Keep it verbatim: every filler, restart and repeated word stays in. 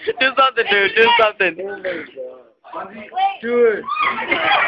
Do something, dude. Do something. Oh my god. Do it.